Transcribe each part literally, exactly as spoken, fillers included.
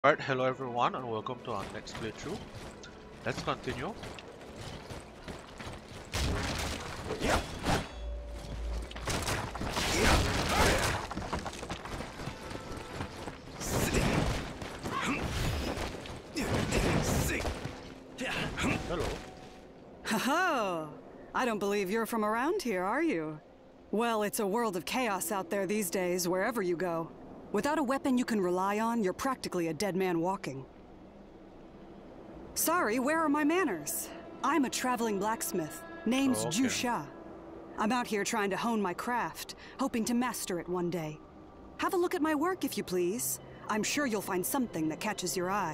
Alright, hello everyone and welcome to our next playthrough. Let's continue. Hello. Ho-ho! I don't believe you're from around here, are you? Well, it's a world of chaos out there these days, wherever you go. Without a weapon you can rely on, you're practically a dead man walking. Sorry, where are my manners? I'm a traveling blacksmith. Name's Oh, okay. Zhu Sha. I'm out here trying to hone my craft, hoping to master it one day. Have a look at my work, if you please. I'm sure you'll find something that catches your eye.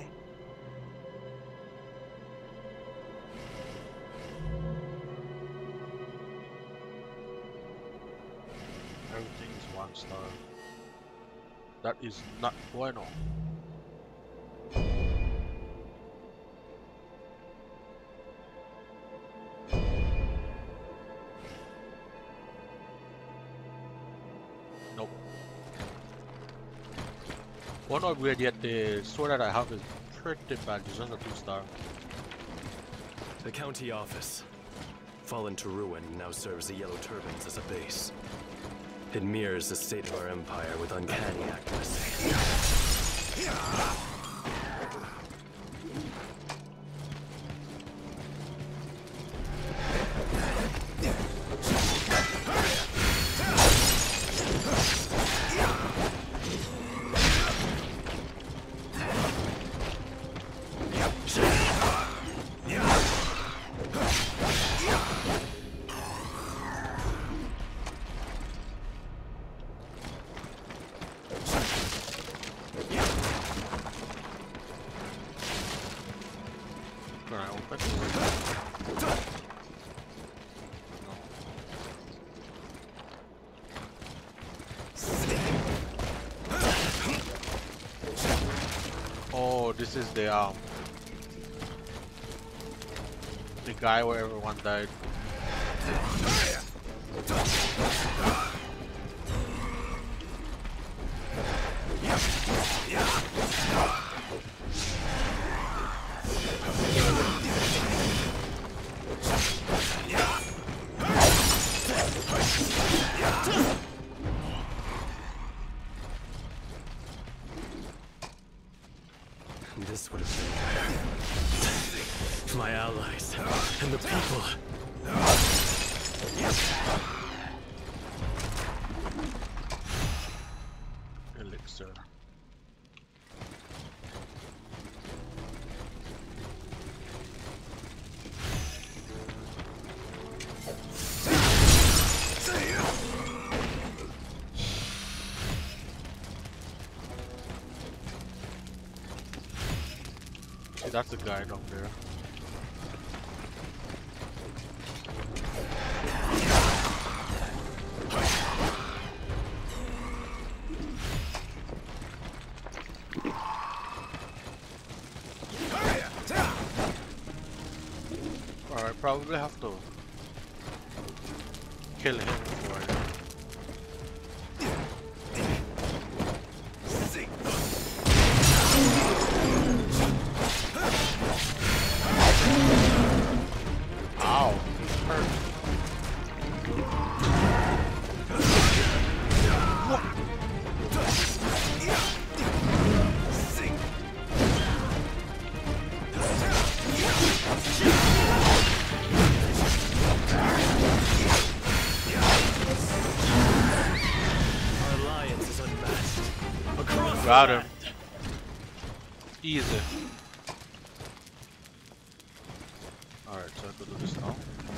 Everything is one star. That is not bueno. Nope. One upgrade yet the sword that I have is pretty bad. It's just a two star. The county office. Fallen to ruin, now serves the Yellow Turbans as a base. It mirrors the state of our empire with uncanny accuracy. Can I open this? No. Oh, this is the um the guy where everyone died. This would have been my allies and the people. Elixir. See, that's the guy down there. Alright, probably have to kill him before I Ow, hurt. Our alliance is unmatched. Across Got the him. land. Easy. Alright, so I have to do this now.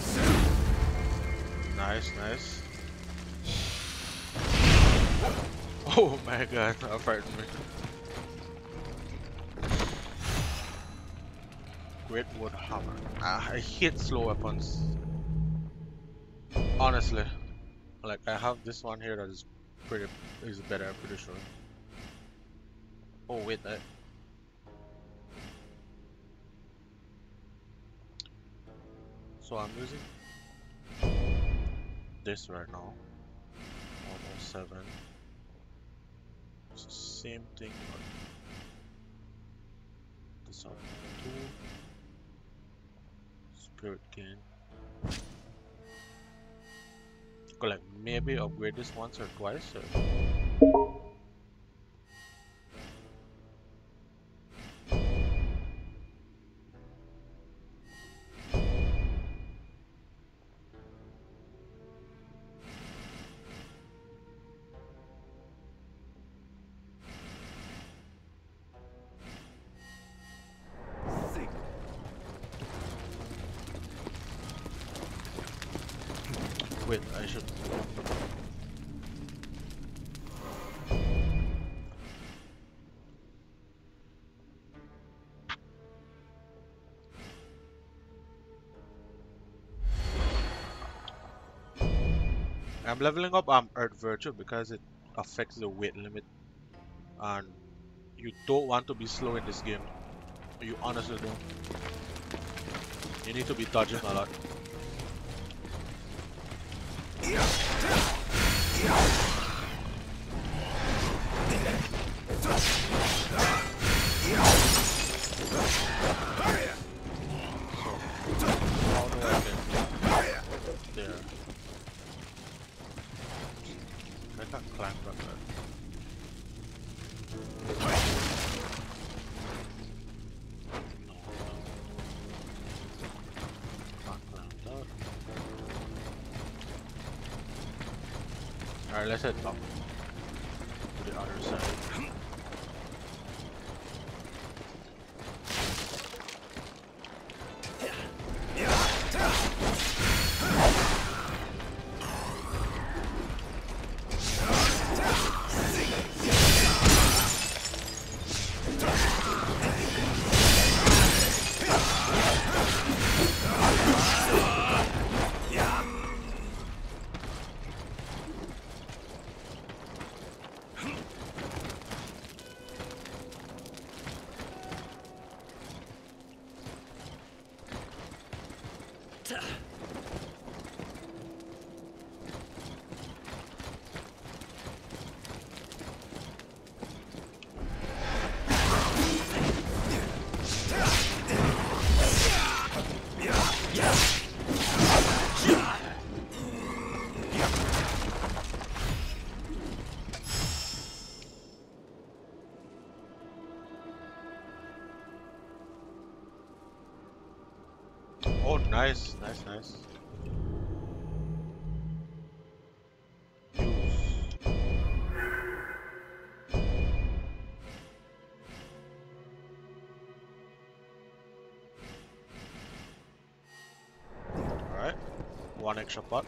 Nice, nice. Oh my god, that frightened me. Great wood hammer. Ah, I hate slow weapons. Honestly. Like I have this one here that is pretty is better, I'm pretty sure. Oh wait, that so I'm using this right now. one oh seven. It's the same thing. this on two. Spirit gain. Could like maybe upgrade this once or twice or wait, I should. I'm leveling up um Earth Virtue because it affects the weight limit, and you don't want to be slow in this game. You honestly don't. You need to be dodging a lot. Alright, let's head up to the other side. Oh, nice, nice, nice. Alright, one extra pot.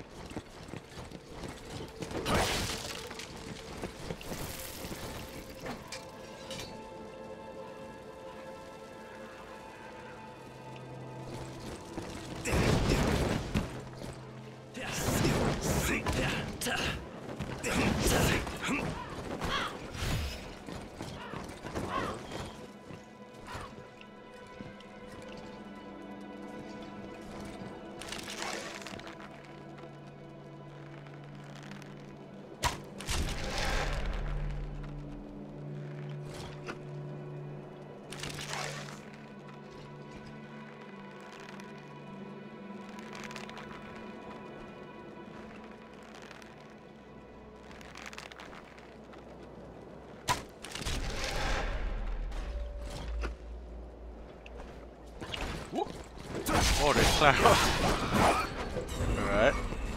Oh, they cloud. Alright.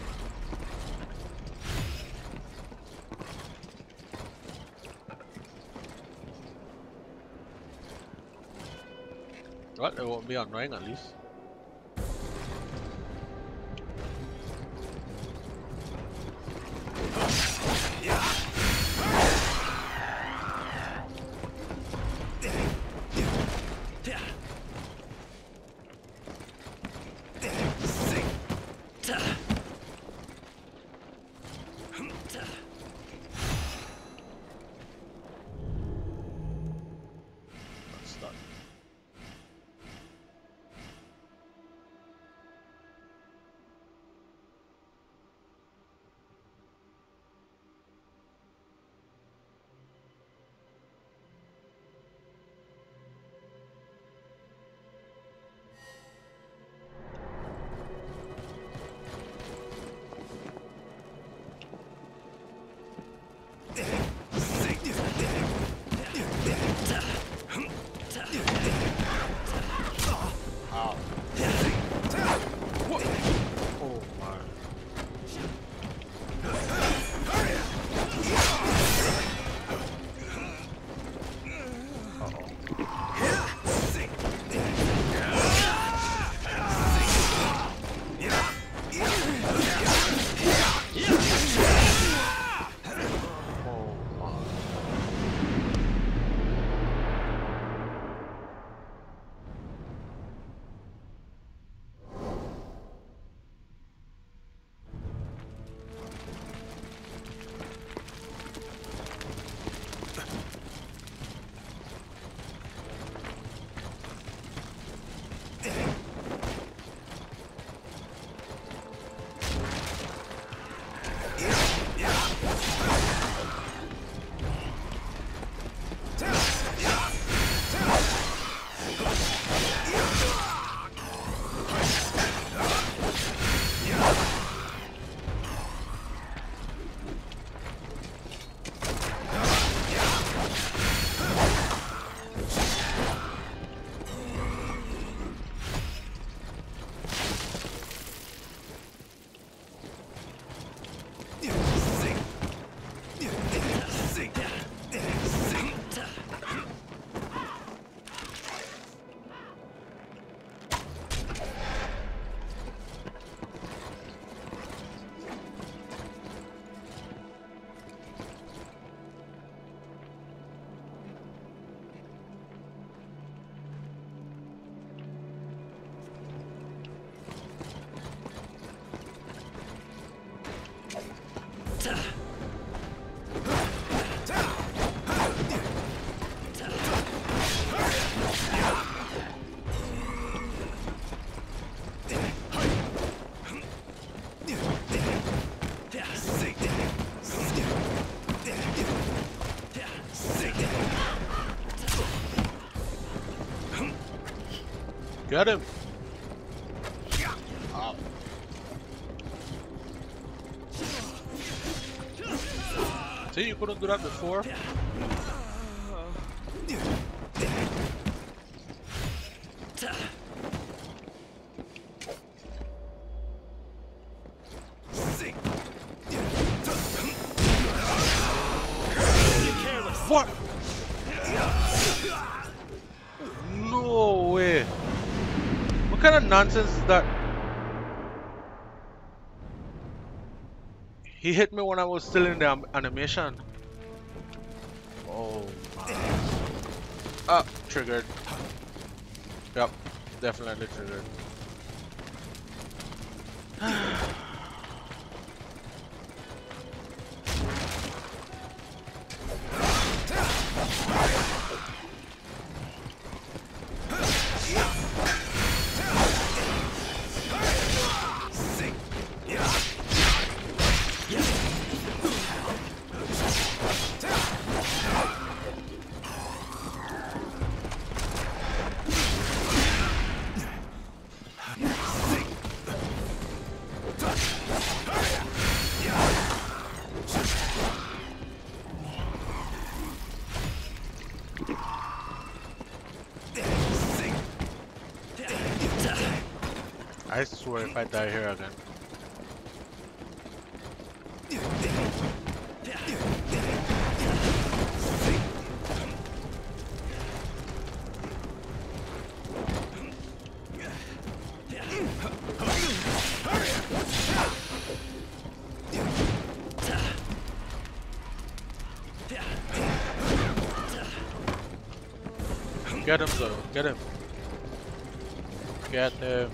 Well, it won't be annoying at least. Get him! Ow. See, you couldn't do that before. What? No way. What kind of nonsense is that? He hit me when I was still in the animation. Oh my. Ah, triggered. Yep, definitely triggered. I swear if I die here again. Get him though, get him. Get him.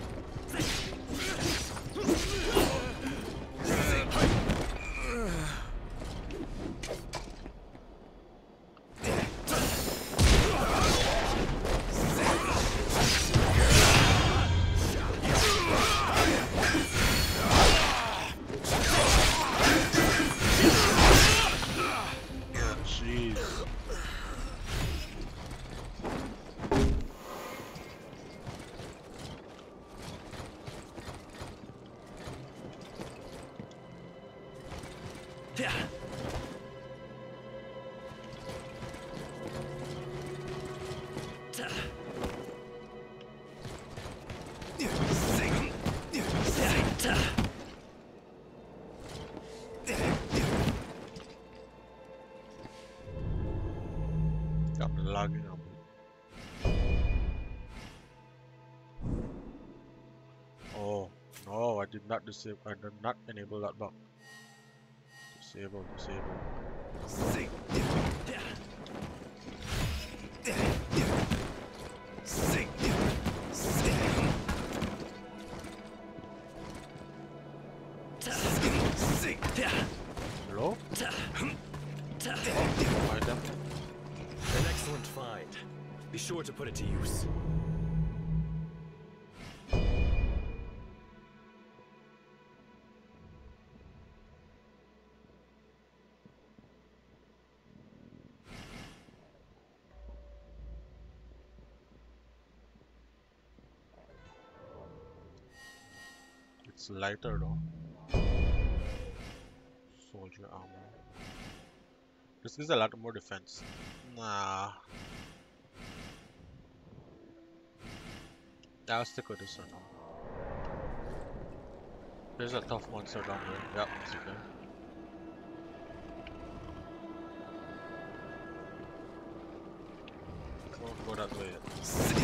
I'm lagging up. Oh no, I did not disable. I did not enable that bug. Disable, disable. Hello? Oh, item. An excellent find. Be sure to put it to use. It's lighter though. Soldier armor. This gives a lot more defense. Nah. I'll stick with this one now. There's a tough monster down there. Yep, it's okay. Don't go that way yet.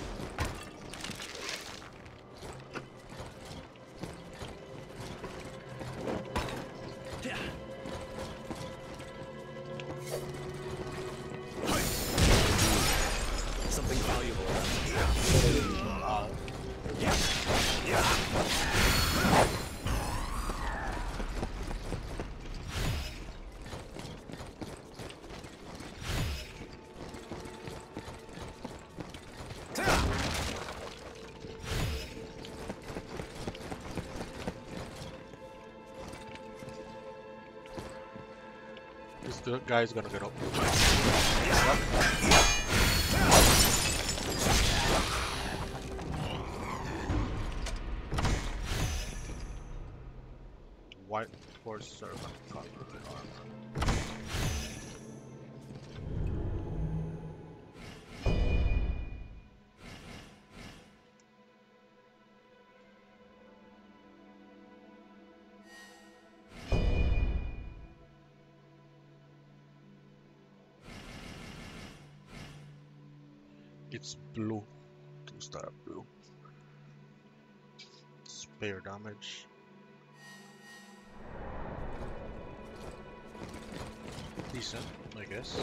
The guy's gonna get up. Yep. white horse servant color armor. It's blue. Two star blue. Spare damage. Decent, I guess.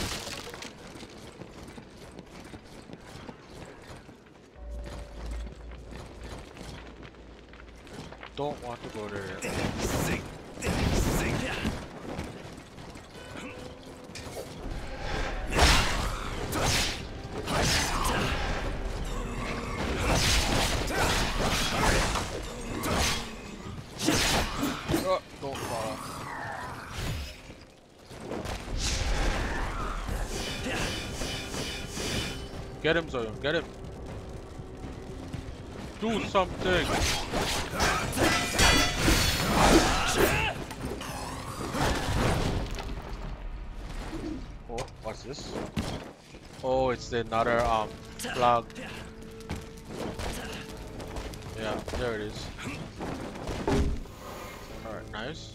Don't want to go there yet. Oh, don't fall. Get him, Zoyon, get him. Do something. Oh, what's this? Oh, it's another um flag. Yeah, there it is. Alright, nice.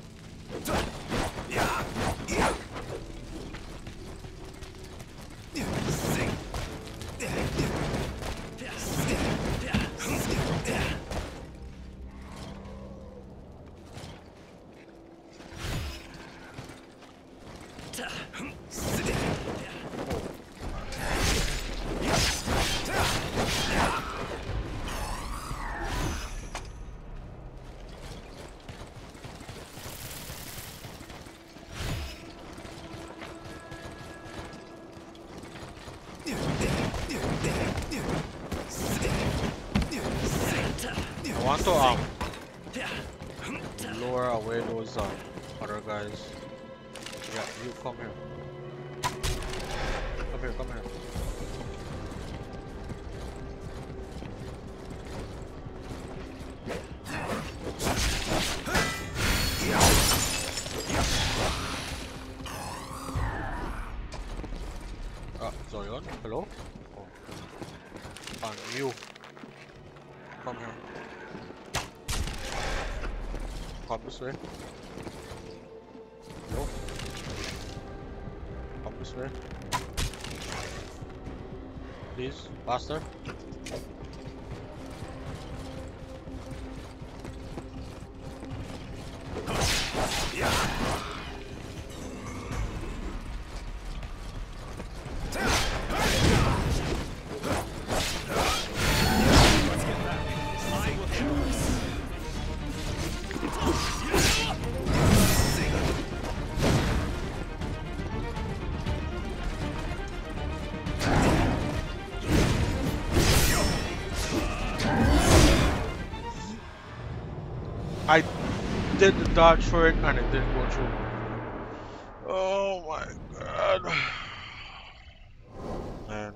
I want to um lure away those um other guys. Yeah, you come here. Come here, come here. Ah, Zoyon, hello? Oh. And you. Come here. Come this way. No. Come this way. Please, faster. I did the dodge for it and it didn't go through. Oh my god. Man.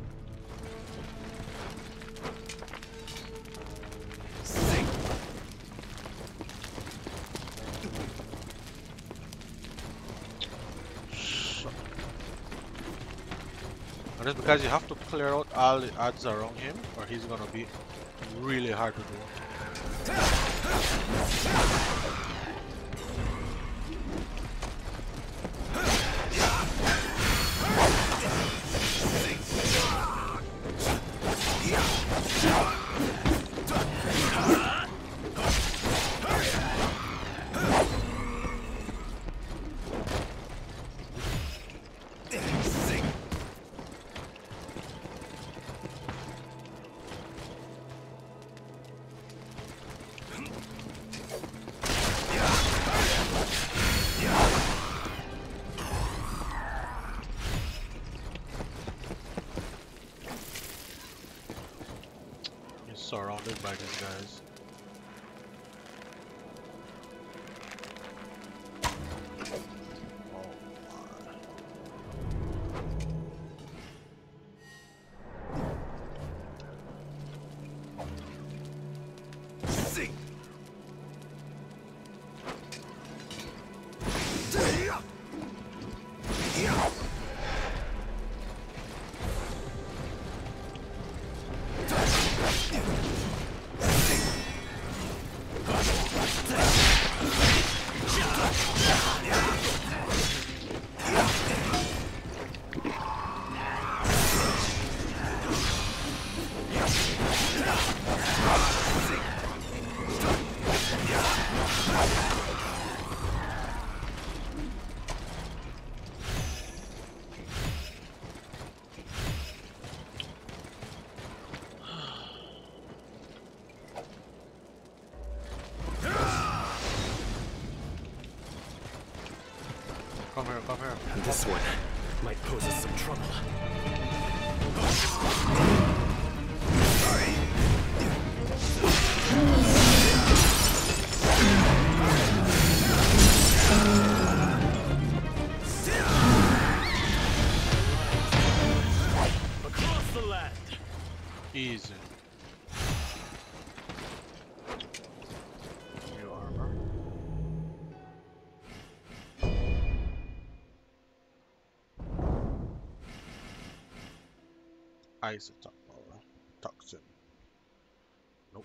And it's because you have to clear out all the odds around him or he's gonna be really hard to do. Surrounded by these guys. Oh my. Come here, come here. And this one might pose us some trouble. Across the land. Easy. New armor. Isotope power. Toxin. Nope.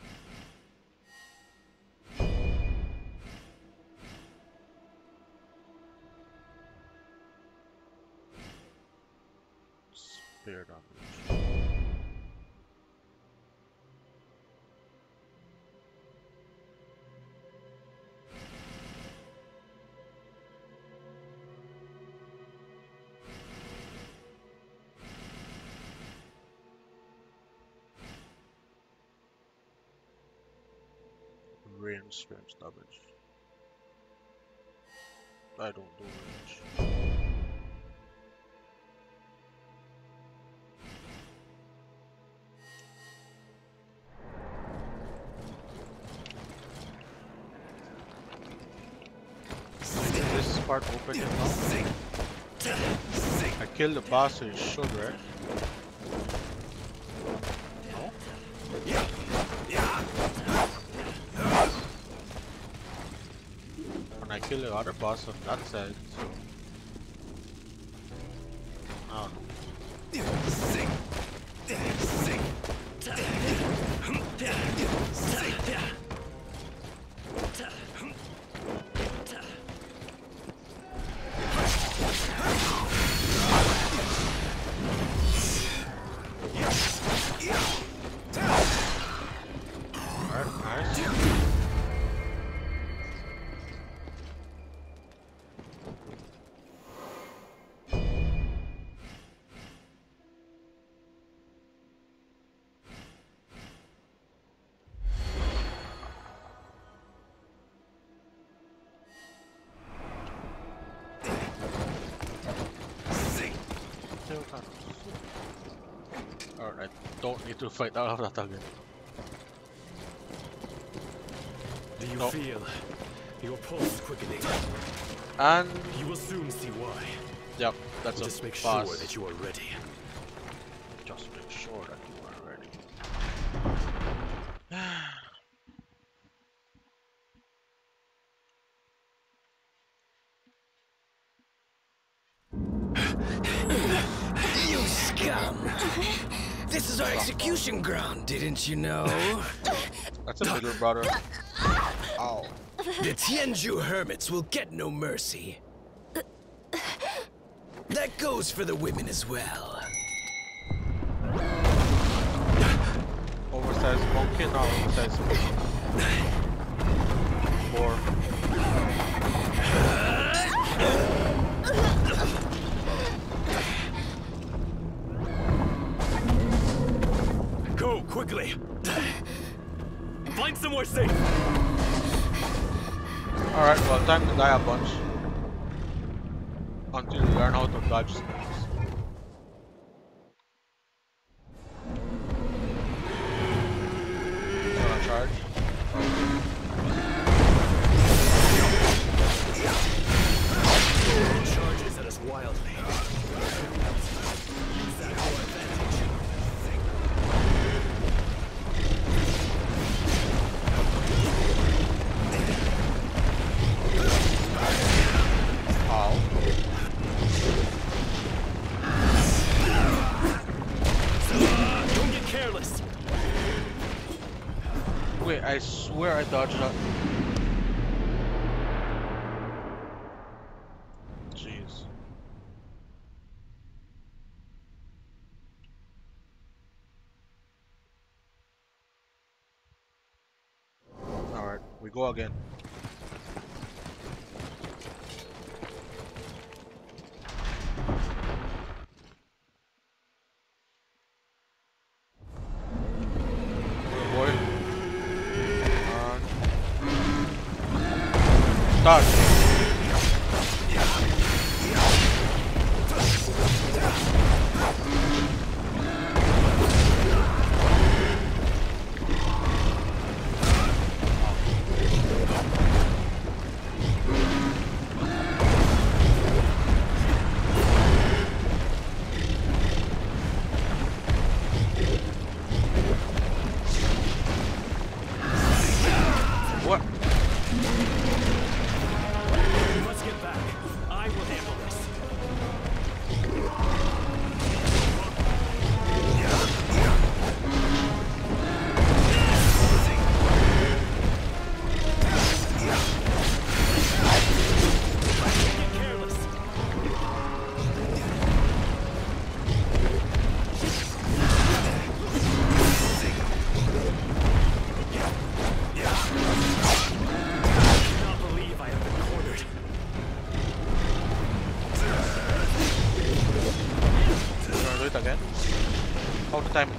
Spear damage. Range strength damage. I don't do range. This part open now. I killed the boss, so it should, right? I kill the other boss on that side, so I don't know. Alright, nice. Alright, I don't need to fight out of that again. Do you No. feel your pulse quickening? And You will soon see why. yep, that's Just a make boss. sure that you are ready. Just make sure that you are ready. You scum! This is our execution ground, didn't you know? That's a middle brother. Ow. The Tianzhu hermits will get no mercy. That goes for the women as well. Oversized monkey, now oversized monkey. Four. Go quickly. Find somewhere safe. Alright, well, time to die a bunch. Until you learn how to dodge spells. Gonna charge. Charges at us wildly. Use that to our advantage. Ow. Don't get careless. Wait, I swear I dodged that. Jeez. Alright, we go again. Start. How to time it?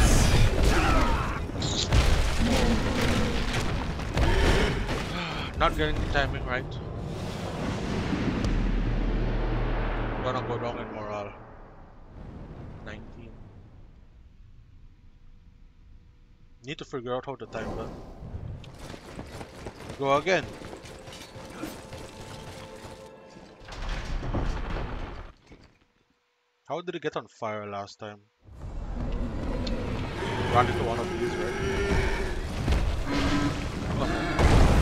Not getting the timing right. Gonna go down in morale. nineteen. Need to figure out how to time that. Go again. How did it get on fire last time? Run into one of these, right? Oh.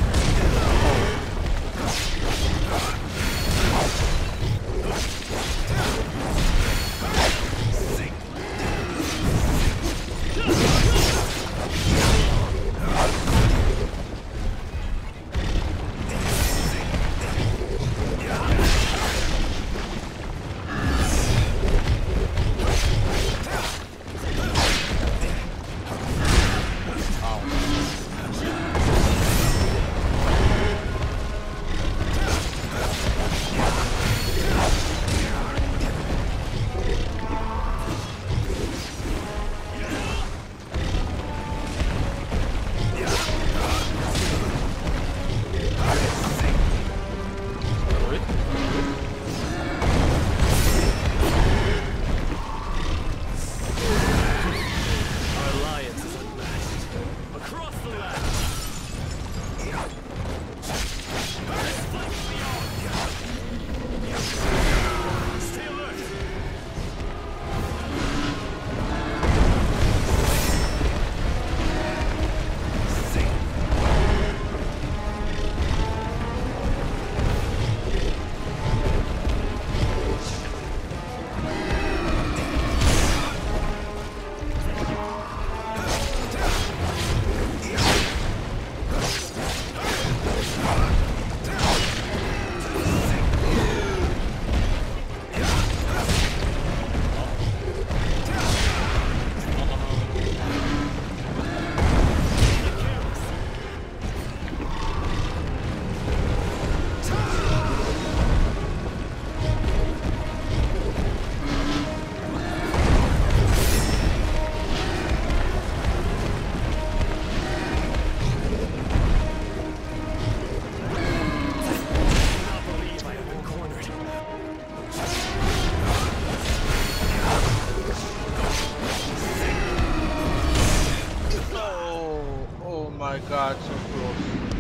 God, so close.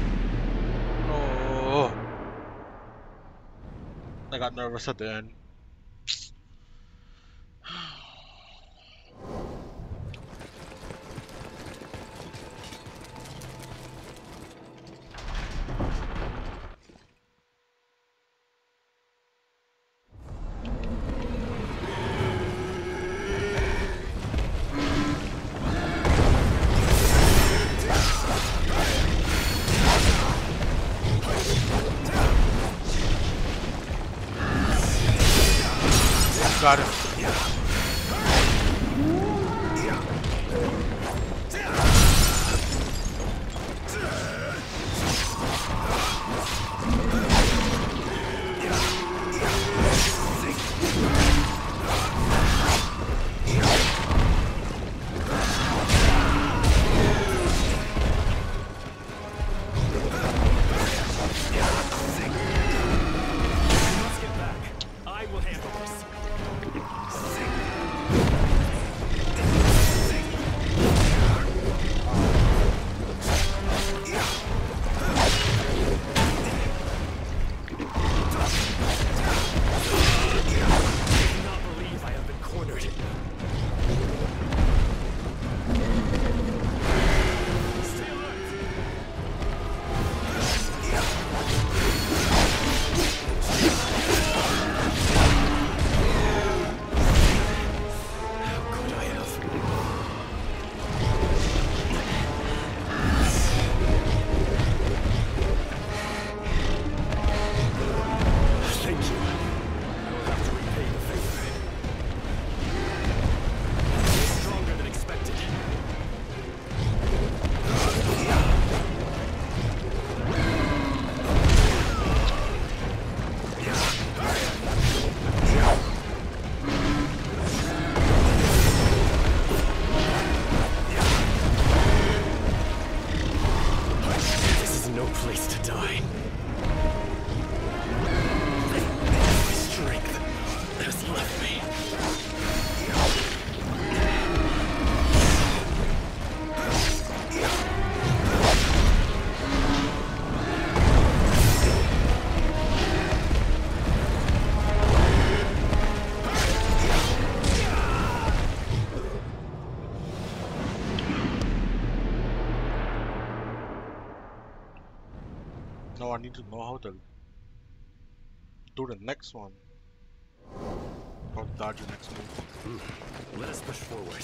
Oh, I got nervous at the end. Got him. I will handle this. No, I need to know how to do the next one. How to dodge the next move. Hmm. Let us push forward.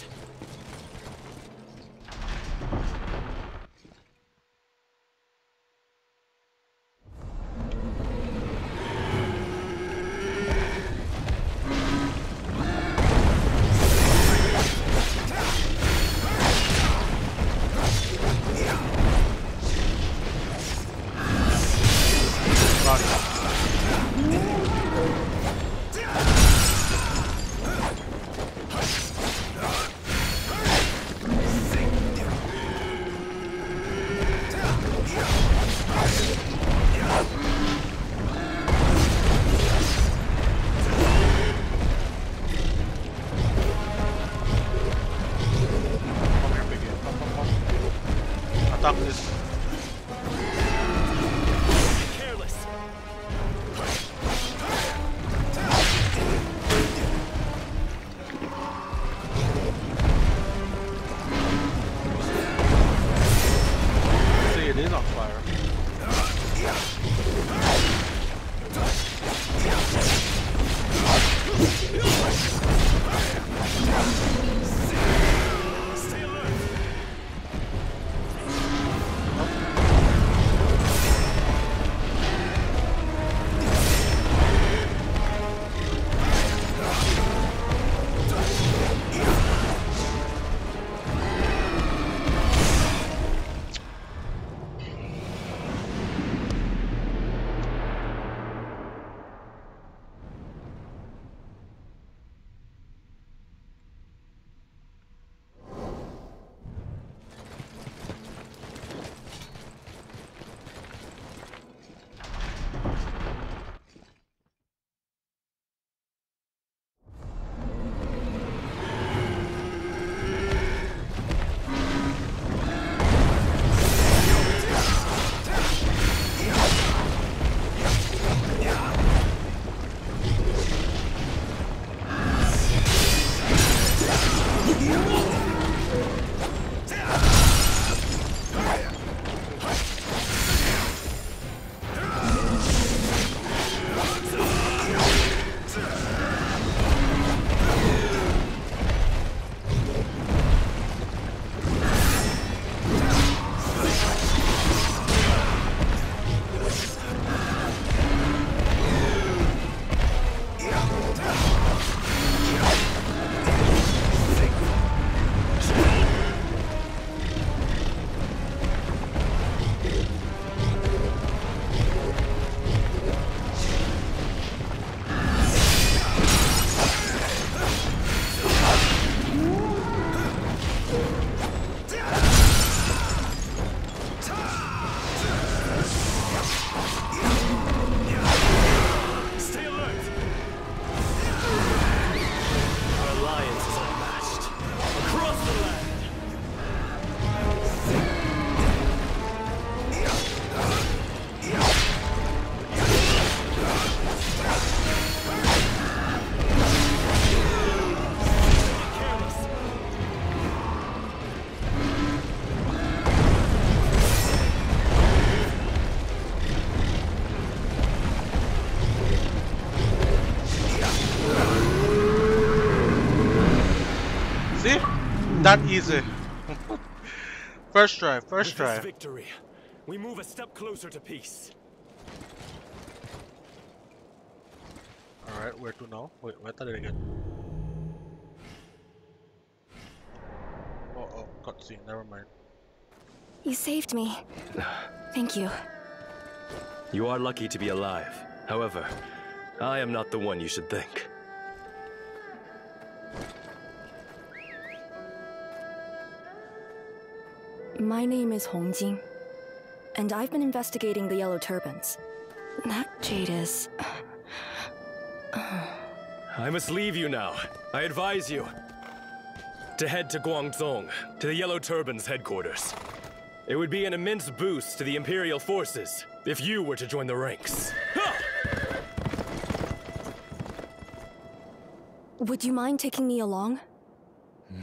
Attack this. Careless. See, it is on fire. Stay alert. That easy. First try, first With try. this victory, we move a step closer to peace. Alright, where to now? Wait, where did it again? Oh, oh, cutscene, never mind. You saved me. Thank you. You are lucky to be alive. However, I am not the one you should think. My name is Hongjing, and I've been investigating the Yellow Turbans. That jade is... I must leave you now. I advise you to head to Guangzhong, to the Yellow Turbans' headquarters. It would be an immense boost to the Imperial forces if you were to join the ranks. Ha! Would you mind taking me along? Hmm.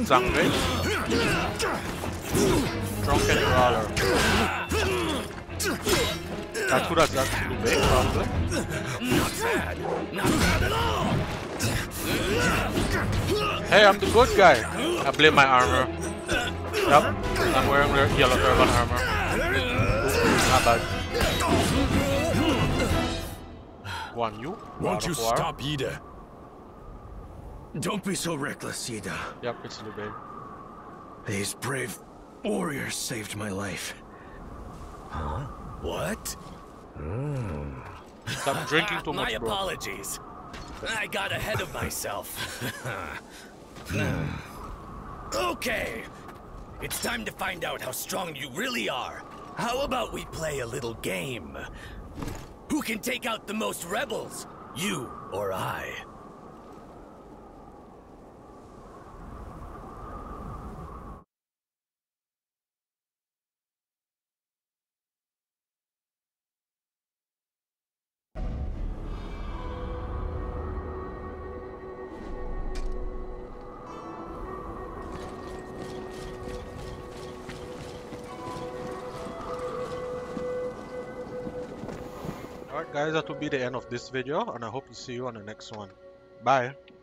Zhang Bao. Drunken Brawler. That could have done Liu Bei, probably. Not bad. Not bad at all. Hey, I'm the good guy. I blame my armor. Yep, I'm wearing the yellow turban armor. Ooh, not bad. Guan Yu. Won't you stop, Ida? Don't be so reckless, Ida. Yep, it's Liu Bei. These brave warriors saved my life. Huh? What? Stop drinking too much, My bro. apologies. I got ahead of myself. Okay. It's time to find out how strong you really are. How about we play a little game? Who can take out the most rebels? You or I? Alright guys, that will be the end of this video, and I hope to see you on the next one. Bye.